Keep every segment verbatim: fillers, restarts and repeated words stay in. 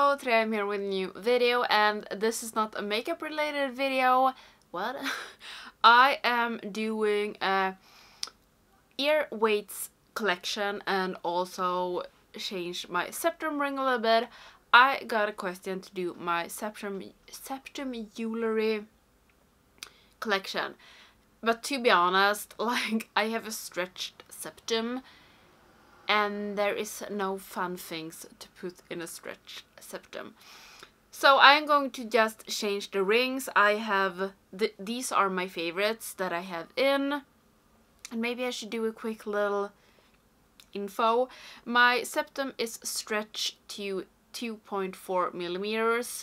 Hello, today I'm here with a new video, and this is not a makeup related video. What? I am doing a ear weights collection and also change my septum ring a little bit. I got a question to do my septum, septum jewelry collection. But to be honest, like, I have a stretched septum and there is no fun things to put in a stretched septum. So I'm going to just change the rings. I have, th these are my favorites that I have in. And maybe I should do a quick little info. My septum is stretched to two point four millimeters.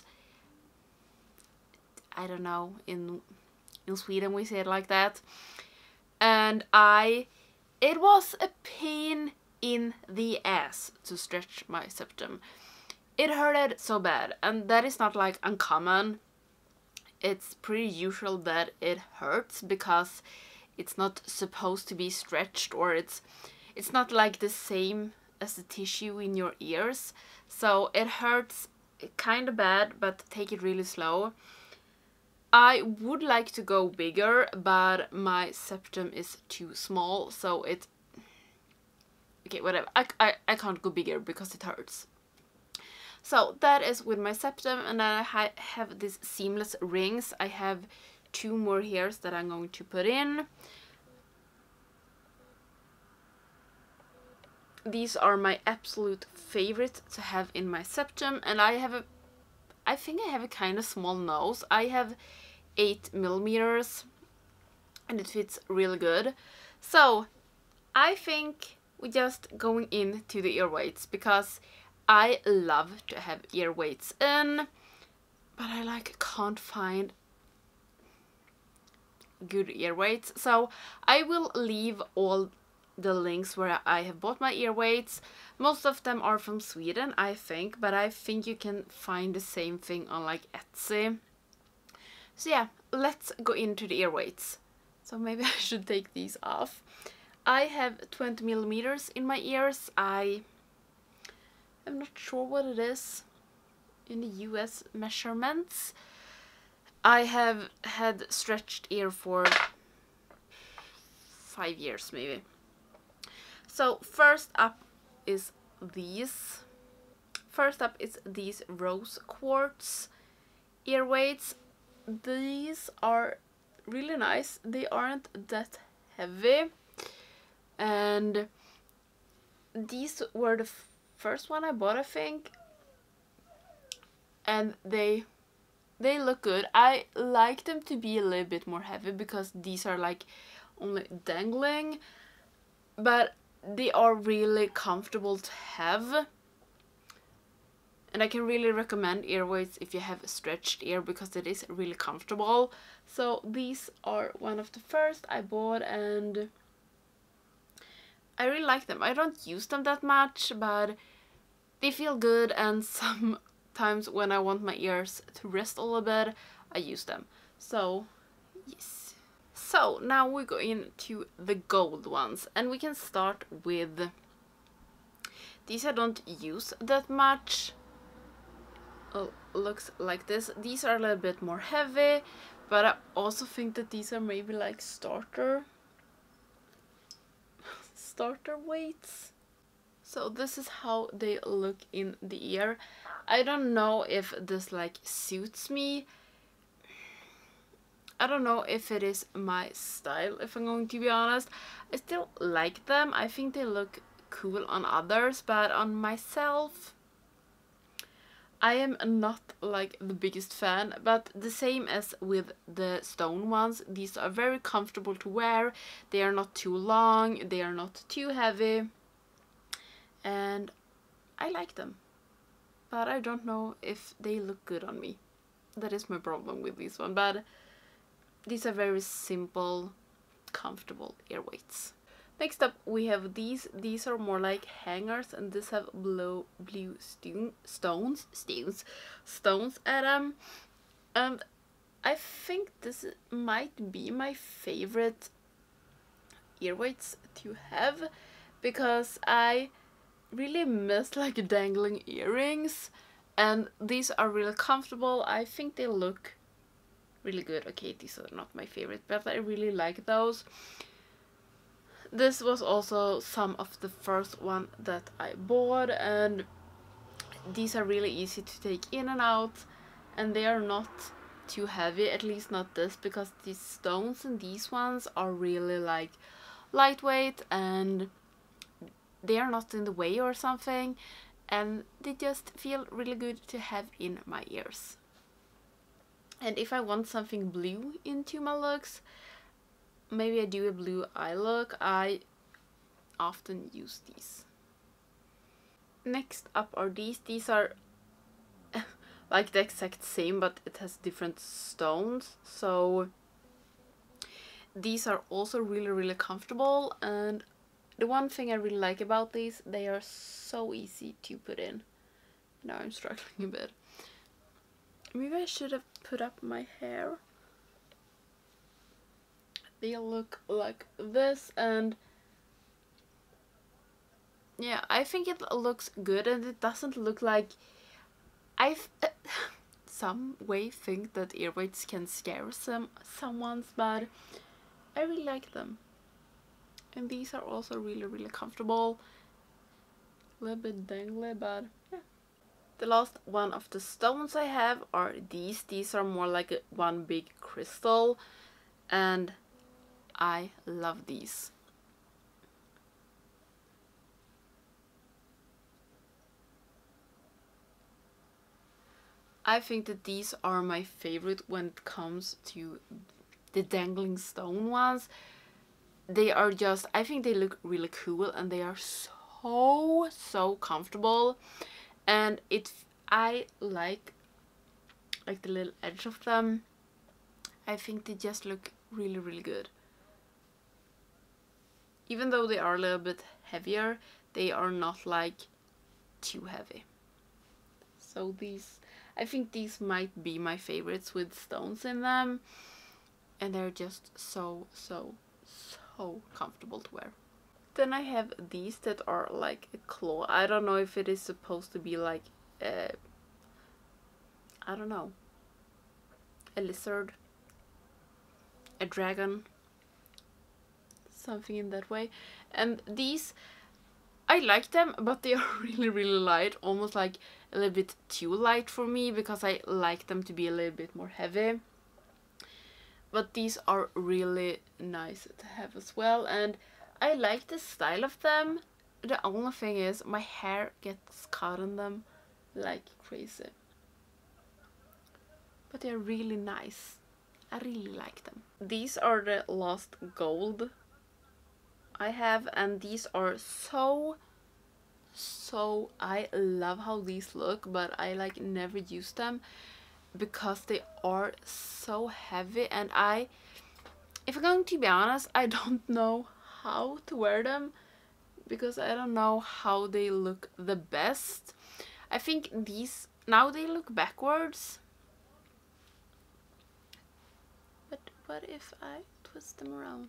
I don't know, in in Sweden we say it like that. And I, it was a pain in the ass to stretch my septum. It hurted so bad, and that is not like uncommon. It's pretty usual that it hurts because it's not supposed to be stretched, or it's it's not like the same as the tissue in your ears. So it hurts kind of bad, but take it really slow. I would like to go bigger, but my septum is too small, so it okay, whatever. I, I, I can't go bigger because it hurts. So that is with my septum, and then I ha have these seamless rings. I have two more hairs that I'm going to put in. These are my absolute favorite to have in my septum, and I have a, I think I have a kind of small nose. I have eight millimeters, and it fits really good. So I think we're just going into the ear weights, because I love to have ear weights in, but I like can't find good ear weights. So I will leave all the links where I have bought my ear weights. Most of them are from Sweden, I think, but I think you can find the same thing on like Etsy. So yeah, let's go into the ear weights. So maybe I should take these off. I have twenty millimeters in my ears. I am not sure what it is in the U S measurements. I have had stretched ear for five years maybe. So first up is these. First up is these rose quartz ear weights. These are really nice. They aren't that heavy. And these were the first one I bought, I think, and they they look good. I like them to be a little bit more heavy because these are like only dangling, but they are really comfortable to have, and I can really recommend ear weights if you have a stretched ear because it is really comfortable. So these are one of the first I bought, and I really like them. I don't use them that much, but they feel good, and sometimes when I want my ears to rest a little bit, I use them. So, yes. So, now we go into the gold ones, and we can start with these. I don't use that much. Oh, looks like this. These are a little bit more heavy, but I also think that these are maybe like starter starter weights. So this is how they look in the ear. I don't know if this like suits me. I don't know if it is my style, if I'm going to be honest. I still like them. I think they look cool on others, but on myself I am not like the biggest fan. But the same as with the stone ones, these are very comfortable to wear. They are not too long, they are not too heavy, and I like them. But I don't know if they look good on me. That is my problem with this one. But these are very simple, comfortable ear weights. Next up we have these. These are more like hangers, and these have blue blue stone, stones stones stones at them. And I think this might be my favorite ear weights to have, because I really miss like dangling earrings, And these are really comfortable. I think they look really good. Okay, these are not my favorite, but I really like those. This was also some of the first one that I bought, and these are really easy to take in and out, and they are not too heavy, at least not this, because these stones and these ones are really like lightweight and they are not in the way or something, and they just feel really good to have in my ears. And if I want something blue into my looks, maybe I do a blue eye look, I often use these. Next up are these. These are like the exact same, but it has different stones. So these are also really, really comfortable. And the one thing I really like about these, they are so easy to put in. Now I'm struggling a bit. Maybe I should have put up my hair. They look like this, and yeah, I think it looks good, and it doesn't look like I uh, some way think that earwigs can scare some someone's, but I really like them. And these are also really, really comfortable. A little bit dangly, but yeah. The last one of the stones I have are these. These are more like a, one big crystal, and I love these. I think that these are my favorite when it comes to the dangling stone ones. They are just, I think they look really cool, and they are so, so comfortable. And it, I like, like the little edge of them. I think they just look really, really good. Even though they are a little bit heavier, they are not like too heavy. So these, I think these might be my favorites with stones in them. And they're just so, so, so comfortable to wear. Then I have these that are like a claw. I don't know if it is supposed to be like a, I don't know, a lizard, a dragon, something in that way. And these, I like them, but they are really, really light, almost like a little bit too light for me, because I like them to be a little bit more heavy. But these are really nice to have as well, and I like the style of them. The only thing is my hair gets caught in them like crazy. But they're really nice. I really like them. These are the last gold I have, and these are so, so, I love how these look, but I like never use them because they are so heavy, and I, if I'm going to be honest, I don't know how to wear them because I don't know how they look the best. I think these, now they look backwards, but what if I twist them around?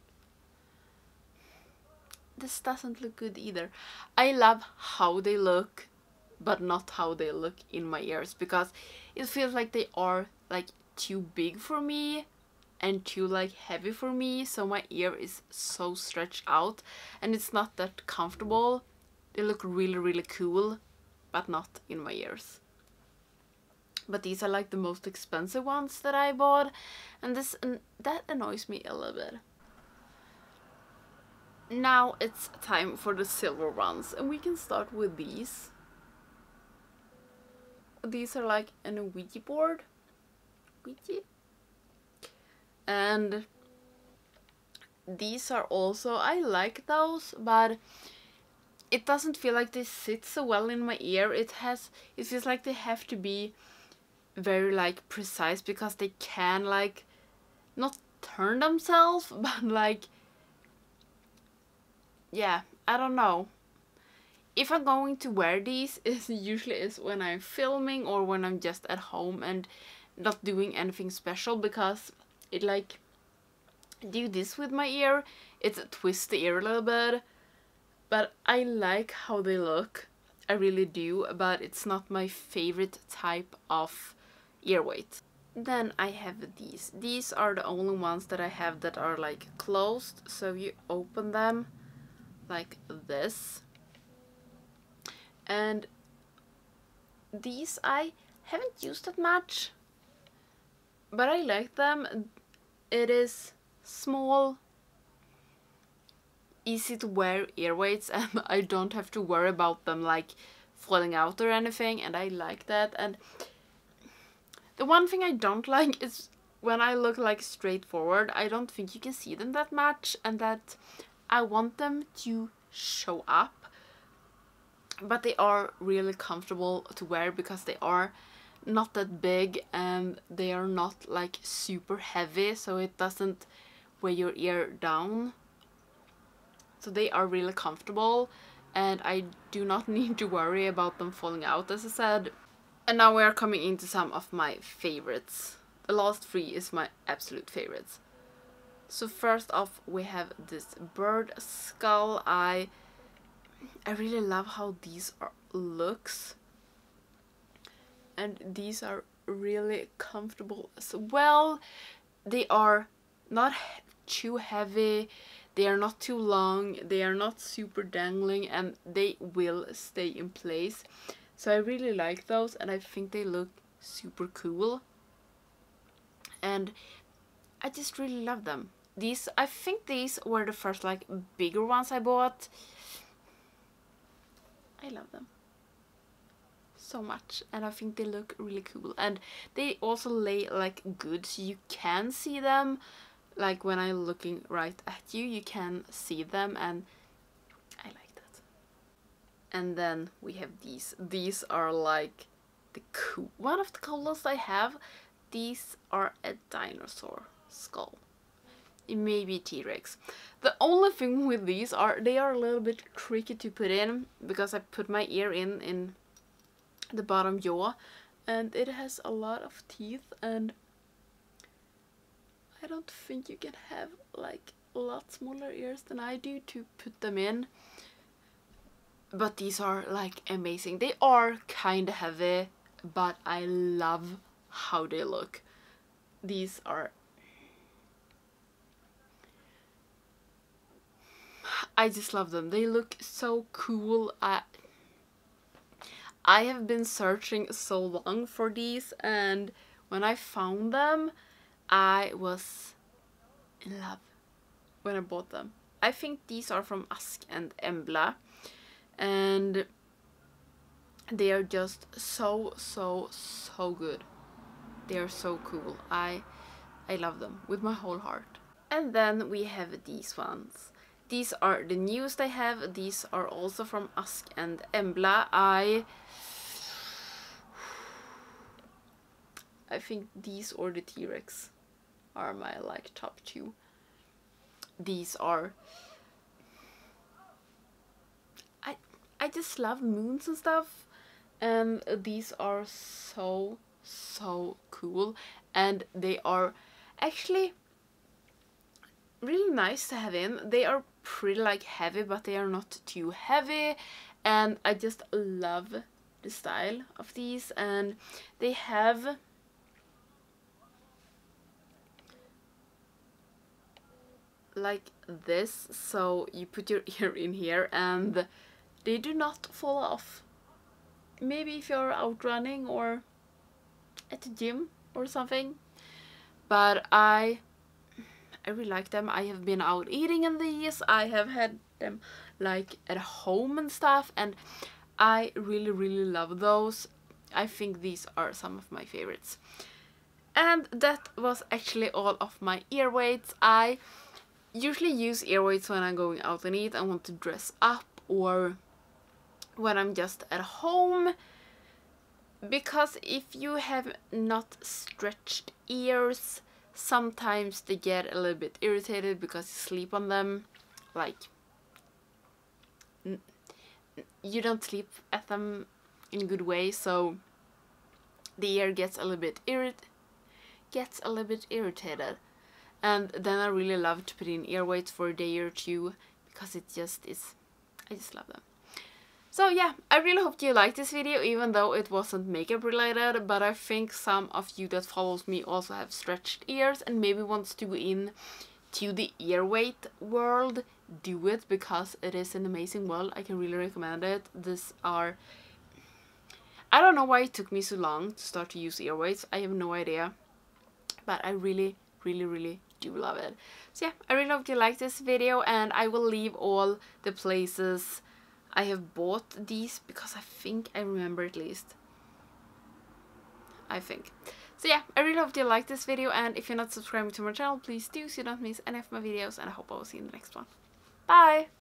This doesn't look good either. I love how they look, but not how they look in my ears, because it feels like they are like too big for me and too like heavy for me, so my ear is so stretched out and it's not that comfortable. They look really, really cool, but not in my ears. But these are like the most expensive ones that I bought, and this and that annoys me a little bit. Now it's time for the silver ones, and we can start with these. These are like an Ouija board. Ouija? And these are also, I like those, but it doesn't feel like they sit so well in my ear. It has, it feels like they have to be very like precise, because they can like not turn themselves, but like, yeah, I don't know. If I'm going to wear these, it usually is when I'm filming or when I'm just at home and not doing anything special, because it like, do this with my ear, it twists the ear a little bit, but I like how they look. I really do, but it's not my favorite type of ear weight. Then I have these. These are the only ones that I have that are like closed, so you open them like this. And these I haven't used that much, but I like them. It is small, easy to wear ear weights, and I don't have to worry about them like falling out or anything, and I like that. And the one thing I don't like is when I look like straight forward, I don't think you can see them that much, and that I want them to show up. But they are really comfortable to wear because they are not that big and they are not like super heavy, so it doesn't weigh your ear down. So they are really comfortable and I do not need to worry about them falling out, as I said. And now we are coming into some of my favorites. The last three is my absolute favorites. So first off we have this bird skull. I I really love how these are looks, and these are really comfortable as well. They are not too heavy, they are not too long, they are not super dangling, and they will stay in place. So I really like those, and I think they look super cool, and I just really love them. These, I think these were the first like bigger ones I bought. I love them so much, and I think they look really cool, and they also lay like good, so you can see them. Like when I'm looking right at you, you can see them, and I like that. And then we have these. These are like the cool one of the coolest I have. These are a dinosaur skull. It may be T-Rex. The only thing with these are they are a little bit tricky to put in because I put my ear in in the bottom jaw, and it has a lot of teeth, and I don't think you can have like a lot smaller ears than I do to put them in. But these are like amazing. They are kind of heavy, but I love how they look. These are, I just love them. They look so cool. I, I have been searching so long for these, and when I found them, I was in love when I bought them. I think these are from Ask and Embla, and they are just so, so, so good. They are so cool. I, I love them with my whole heart. And then we have these ones. These are the newest I have. These are also from Ask and Embla. I I think these or the T-Rex are my like top two. These are, I I just love moons and stuff, and these are so, so cool, and they are actually really nice to have in. They are pretty like heavy, but they are not too heavy, and I just love the style of these. And they have like this, so you put your ear in here and they do not fall off. Maybe if you're out running or at the gym or something, but I I really like them. I have been out eating in these. I have had them like at home and stuff, and I really, really love those. I think these are some of my favorites. And that was actually all of my ear weights. I usually use ear weights when I'm going out and eat and want to dress up, or when I'm just at home. Because if you have not stretched ears, sometimes they get a little bit irritated because you sleep on them. Like, you don't sleep at them in a good way, so the ear gets a little bit irrit gets a little bit irritated. And then I really love to put in ear weights for a day or two because it just is, I just love them. So yeah, I really hope you liked this video, even though it wasn't makeup related, but I think some of you that follows me also have stretched ears and maybe wants to go in to the ear weight world. Do it, because it is an amazing world. I can really recommend it. These are... I don't know why it took me so long to start to use ear weights. I have no idea. But I really, really, really do love it. So yeah, I really hope you liked this video, and I will leave all the places I have bought these, because I think I remember at least. I think. So yeah, I really hope you liked this video, and if you're not subscribing to my channel, please do so you don't miss any of my videos, and I hope I will see you in the next one. Bye!